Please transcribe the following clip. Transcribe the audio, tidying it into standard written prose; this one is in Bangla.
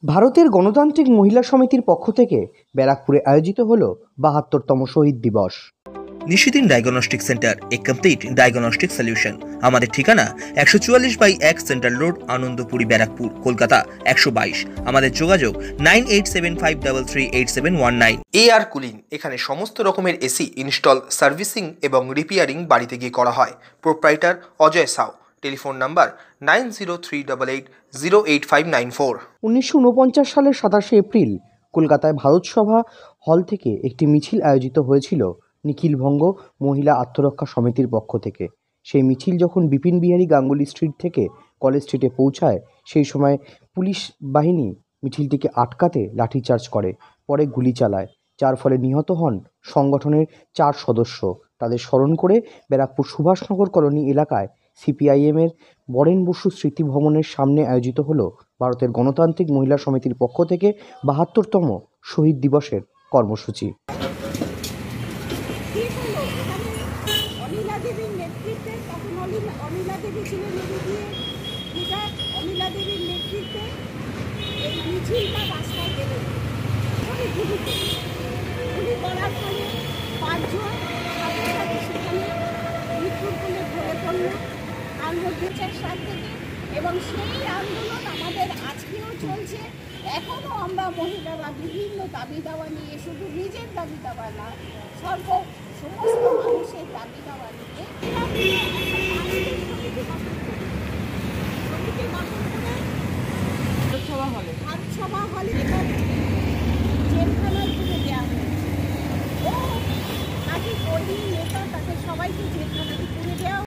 ভারতের গণতান্ত্রিক মহিলা সমিতির পক্ষ থেকে ব্যারাকপুরে আয়োজিত হলো ৭২তম শহীদ দিবস। Nishidin diagnostic centre, a complete diagnostic solution. আমাদের ঠিকানা ১৪৪/১ সেন্ট্রাল রোড, আনন্দপুরি, ব্যারাকপুর, কলকাতা ১২২। আমাদের যোগাযোগ 9875338719। AR কুলিং, এখানে সমস্ত রকমের এসি ইনস্টল, সার্ভিসিং এবং রিপেয়ারিং বাড়িতে গিয়ে করা হয়। Proprietor Ajay Shaw. Telephone number 903888088594। ১৯৪৯ সালের ২৭শে এপ্রিল কলকাতায় ভারত সভা হল থেকে একটি মিছিল আয়োজিত হয়েছিল নিখিলবঙ্গ মহিলা আত্মরক্ষা সমিতির পক্ষ থেকে। সেই মিছিল যখন বিপিন বিহারী গাঙ্গুলি স্ট্রিট থেকে কলেজ স্ট্রিটে পৌঁছায়, সেই সময় পুলিশ বাহিনী মিছিলটিকে আটকাতে লাঠিচার্জ করে, পরে গুলি চালায়, যার ফলে নিহত হন সংগঠনের ৪ সদস্য। তাদের স্মরণ করে ব্যারাকপুর সুভাষনগর কলোনি এলাকায় সিপিআইএমের বরেন বসু স্মৃতি ভবনের সামনে আয়োজিত হলো ভারতের গণতান্ত্রিক মহিলা সমিতির পক্ষ থেকে ৭২তম শহীদ দিবসের কর্মসূচি। অনিলা দেবীর নেতৃত্বে, তখন অনিলা দেবী ছিলেন অনিলা দেবীর নেতৃত্বে এই মিছিলটা রাস্তায় গেলেন। গুলি করার ফলে ৫ জন ছাত্রছাত্রী সেখানে মৃত্যুর কোলে ঢলে পড়ল আন্দোলনের সাল থেকে, এবং সেই আন্দোলন আমাদের আজকেও চলছে। এখনও আমরা মহিলারা বিভিন্ন দাবি দাওয়া নিয়ে, শুধু নিজের দাবি দাওয়া না, সমস্ত মানুষের দাবি দাওয়া নিয়ে